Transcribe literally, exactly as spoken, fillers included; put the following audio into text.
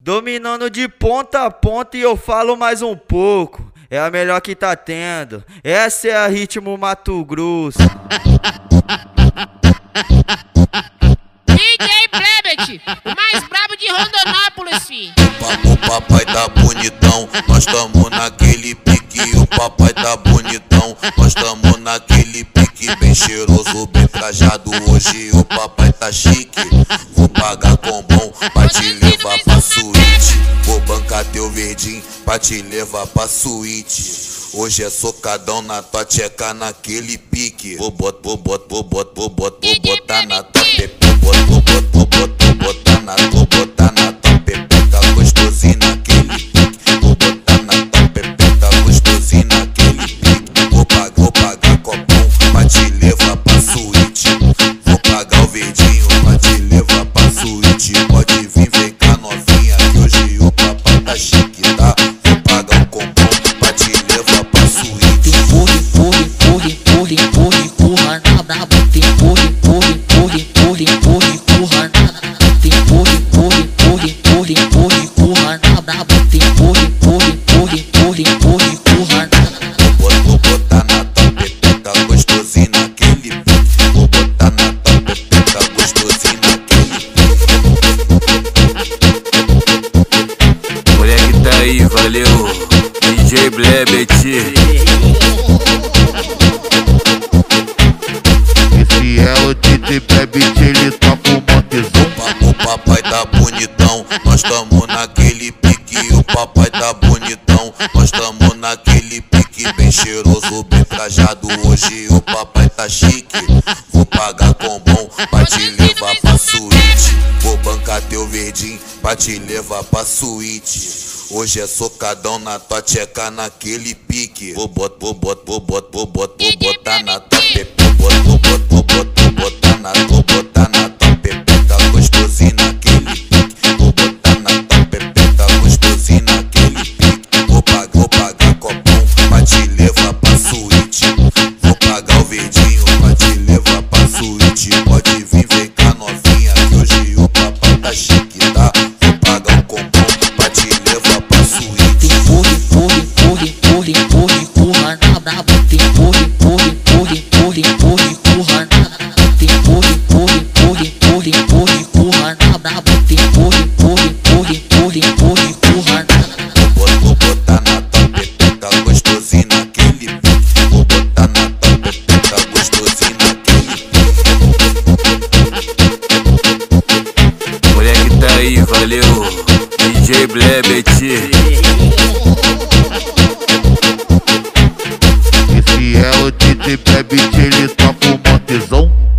Dominando de ponta a ponta e eu falo mais um pouco. É a melhor que tá tendo. Essa é a Ritmo Mato Grosso. D J Blebet, o mais brabo de Rondonópolis, fi. O papai tá bonitão, nós tamo naquele pique. O papai tá bonitão, nós tamo naquele pique. Bem cheiroso, bem trajado. Hoje o papai tá chique. Vou pagar com bom pra te levar pra suíte. Vou bancar teu verdinho pra te levar pra suíte. Hoje é socadão na tua tcheca naquele pique. Vou bot, vou bot, vou bot, vou bot, vou botar na tua pepeca. Vou bot, vou bot, vou botar na, vou botar na tua pepeca gostosinho naquele pique. Vou botar na tua pepeca gostosinho naquele pique. Vou pagar, vou pagar copão pra te levar pra suíte. Vou pagar o verdinho pra te levar pra suíte. Pode vir, vem cá novinha, que hoje o papai tá chique, tá? Vou pagar o copão pra te levar pra suíte. Empurra, empurra, empurra, empurra, empurra, empurra na braba. Empurra, empurra, empurra, empurra, empurra, empurra na empurra, empurra, empurra, empurra, empurra, empurra na braba. Empurra, empurra, empurra, empurra, empurra, empurra na. Vou botar na tua pepeca gostosinho naquele pique. Vou botar na tua pepeca gostosinho naquele pique. Moleque tá aí, valeu, D J Blebet. Esse é o D J Blebet, ele toca o montezão. O papai tá bonitão, nós tamo naquele pique. O papai tá bonitão, nós tamo naquele pique. Bem cheiroso, bem trajado. Hoje o papai tá chique. Vou pagar com bom pra te levar pra suíte. Vou bancar teu verdinho pra te levar pra suíte. Hoje é socadão na tua tcheca naquele pique. Vou bot, vou bot, vou bot, vou bot, vou botar na tua pepeca. Vou bot, vou bot, vou bot, vou botar na, vou botar na tua pepeca gostosinho naquele pique. Vou botar na tua pepeca gostosinho naquele pique. Vou pagar, vou pagar copão pra te levar pra suíte. Vou pagar o verdinho pra te levar pra suíte. Pode vir, vem cá novinha, que hoje o papai tá chique, tá? Vou pagar o copão pra te levar pra suíte. Empurra, empurra, empurra, empurra, empurra, empurra na braba. Empurra, empurra, empurra, empurra, empurra, empurra na. Empurra, empurra, empurra, empurra, empurra, empurra na braba. Empurra, empurra, empurra, empurra, empurra, empurra na. Vou botar na tua pepeca gostosinho naquele pique. Vou botar na tua pepeca gostosinho naquele pique. Moleque tá aí, valeu, D J Blebet. Esse é o D J Blebet, ele toca o montezão.